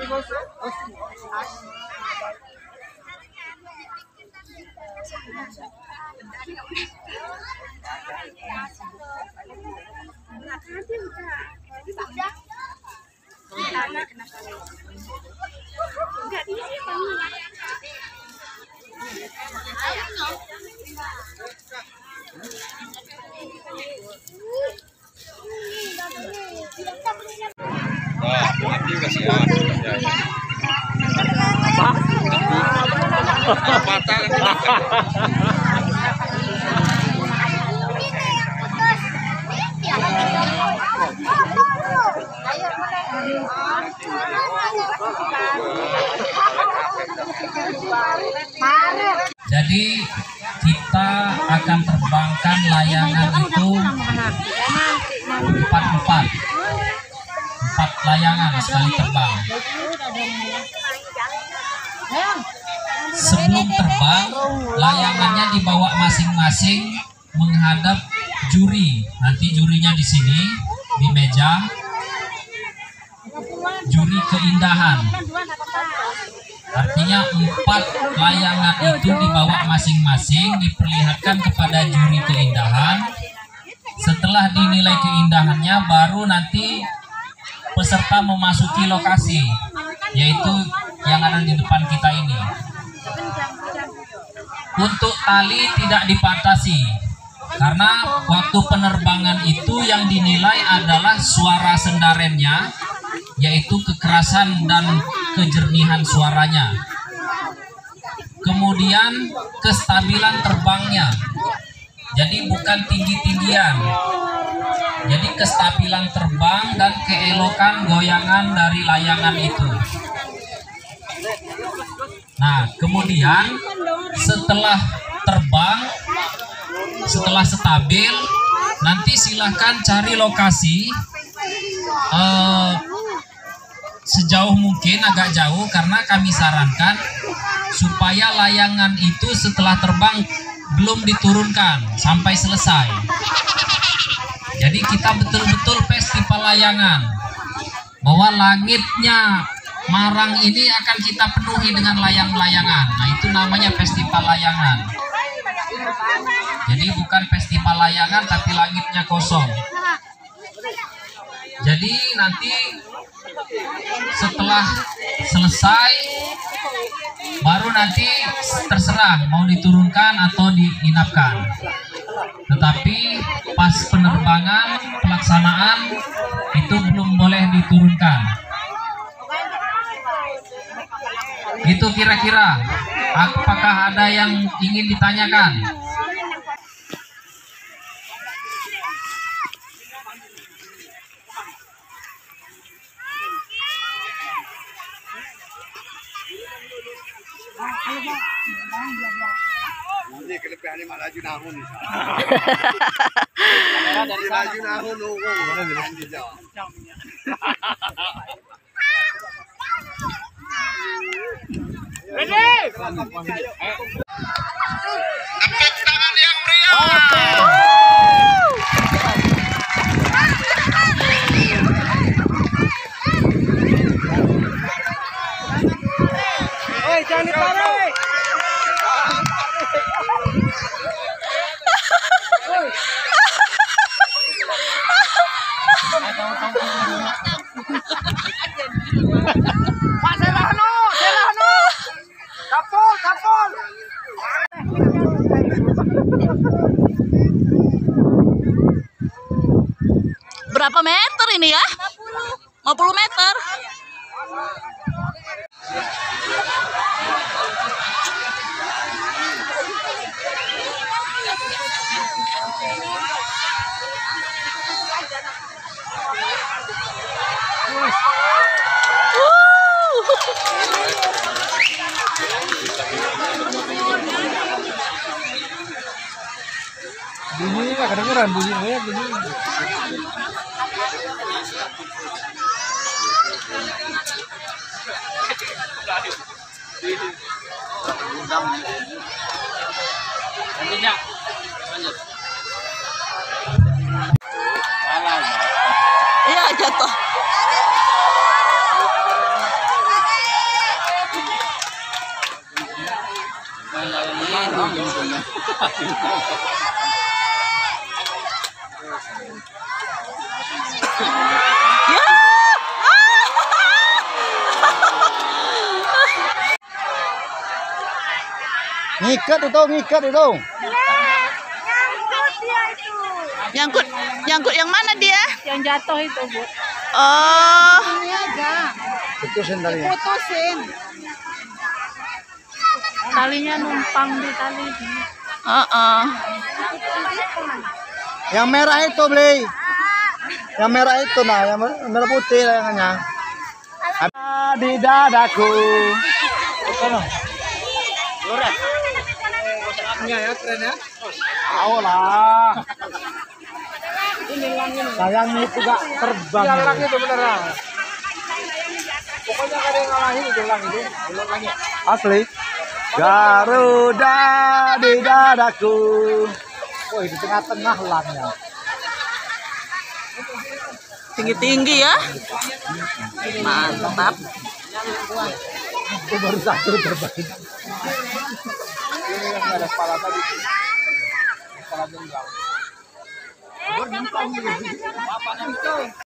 Jadi kita akan terbangkan layangan itu empat layangan sekali terbang. Sebelum terbang, layangannya dibawa masing-masing menghadap juri. Nanti jurinya di sini di meja. Juri keindahan. Artinya 4 layangan itu dibawa masing-masing, diperlihatkan kepada juri keindahan. Setelah dinilai keindahannya, baru nanti peserta memasuki lokasi, yaitu yang ada di depan kita ini. Untuk tali tidak dipatasi, karena waktu penerbangan itu yang dinilai adalah suara sendarennya, yaitu kekerasan dan kejernihan suaranya. Kemudian kestabilan terbangnya, jadi bukan tinggi-tinggian. Jadi kestabilan terbang dan keelokan goyangan dari layangan itu. Nah, kemudian setelah terbang, setelah stabil, nanti silahkan cari lokasi sejauh mungkin, agak jauh, karena kami sarankan supaya layangan itu setelah terbang belum diturunkan sampai selesai. Jadi kita betul-betul festival layangan, bahwa langitnya Marang ini akan kita penuhi dengan layang-layangan. Nah, itu namanya festival layangan. Jadi bukan festival layangan tapi langitnya kosong. Jadi nanti setelah selesai baru nanti terserah mau diturunkan atau diinapkan. Tetapi pas penerbangan pelaksanaan itu belum boleh diturunkan. Itu kira-kira. Apakah ada yang ingin ditanyakan? Nanti kelebihannya malah laju nahun. Dari laju nahun Ready? Tepuk tangan yang meriah. Oi, jangan ditarik. Pak Serahno. Kapol. Berapa meter ini ya? 50 meter. Bunyinya nggak kedengeran, bunyinya. Nantinya lanjut. Iya, jatuh. Ya. Ngikat itu. Nyangkut yang mana dia? Yang jatuh itu, Bu. Oh, Ini aja. Putusin tadi. Putusin. Talinya numpang di tali. heeh. Yang merah itu beli. Yang merah itu nah, yang merah putih layangannya. Di dadaku. Ya keren ya. Tahu lah. Sayangnya itu gak terbang. Iya lang itu beneran. Pokoknya gak ada yang ngalahin itu lang itu. Asli. Garuda di dadaku. Woi di tengah-tengah langnya. Tinggi-tinggi ya. Mantap. Itu baru satu terbang. Ini yang ada kepala tadi. Kepala jenggal.